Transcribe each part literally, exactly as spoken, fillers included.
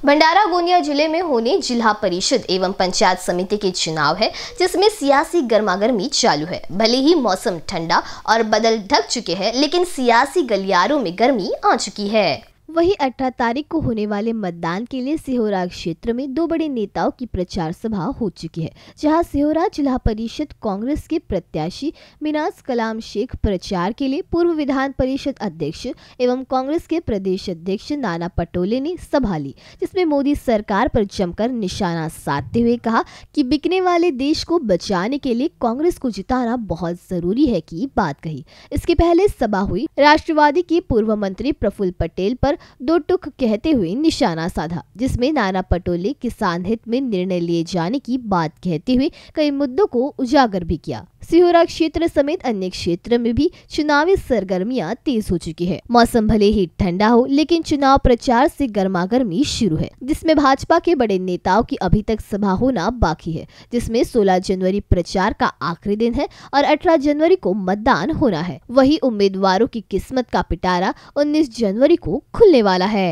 भंडारा गोंदिया जिले में होने जिला परिषद एवं पंचायत समिति के चुनाव है, जिसमें सियासी गर्मागर्मी चालू है। भले ही मौसम ठंडा और बादल ढक चुके हैं, लेकिन सियासी गलियारों में गर्मी आ चुकी है। वहीं अठारह तारीख को होने वाले मतदान के लिए सिहोरा क्षेत्र में दो बड़े नेताओं की प्रचार सभा हो चुकी है, जहां सिहोरा जिला परिषद कांग्रेस के प्रत्याशी मिनाज कलाम शेख प्रचार के लिए पूर्व विधान परिषद अध्यक्ष एवं कांग्रेस के प्रदेश अध्यक्ष नाना पटोले ने सभा ली, जिसमें मोदी सरकार पर जमकर निशाना साधते हुए कहा कि बिकने वाले देश को बचाने के लिए कांग्रेस को जिताना बहुत जरूरी है की बात कही। इसके पहले सभा हुई राष्ट्रवादी के पूर्व मंत्री प्रफुल्ल पटेल पर दो टुक कहते हुए निशाना साधा, जिसमें नाना पटोले किसान हित में निर्णय लिए जाने की बात कहते हुए कई मुद्दों को उजागर भी किया। सिहोरा क्षेत्र समेत अन्य क्षेत्र में भी चुनावी सरगर्मियां तेज हो चुकी है। मौसम भले ही ठंडा हो, लेकिन चुनाव प्रचार से गर्मागर्मी शुरू है, जिसमें भाजपा के बड़े नेताओं की अभी तक सभा होना बाकी है, जिसमें सोलह जनवरी प्रचार का आखिरी दिन है और अठारह जनवरी को मतदान होना है। वही उम्मीदवारों की किस्मत का पिटारा उन्नीस जनवरी को खुलने वाला है।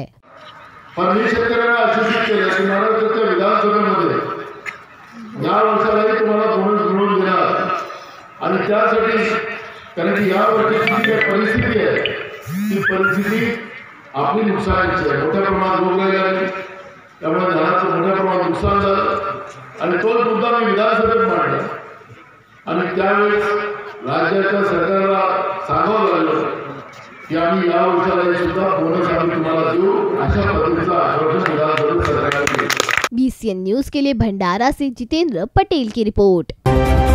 आणि त्यासाठी कारण की या वर्षीची जी परिस्थिती आहे ती परिस्थिती आपली नुकसानाची आहे। मोठ्या प्रमाणात रोगराई आली, त्यामुळे धानाचं मोठ्या प्रमाणात नुकसान झालं आणि तोच मुद्दा मी विधानसभेत मांडला आणि त्यावेळेस राज्याच्या सरकारला सांगावं लागलं की आम्ही या वर्षाला सुद्धा बोनस आम्ही तुम्हाला देऊ, अशा पद्धतीचं आश्वासन विधानसभेत सरकारने दिलं। बीसीएन न्यूज के लिए भंडारा से जितेंद्र पटेल की रिपोर्ट।